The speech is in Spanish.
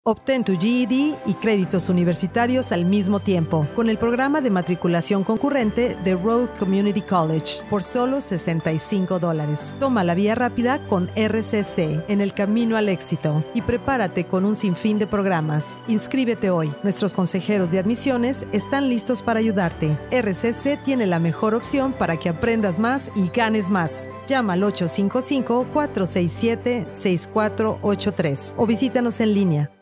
Obtén tu GED y créditos universitarios al mismo tiempo con el programa de matriculación concurrente de Road Community College por solo $65. Toma la vía rápida con RCC en el camino al éxito y prepárate con un sinfín de programas. Inscríbete hoy. Nuestros consejeros de admisiones están listos para ayudarte. RCC tiene la mejor opción para que aprendas más y ganes más. Llama al 855-467-6483 o visítanos en línea.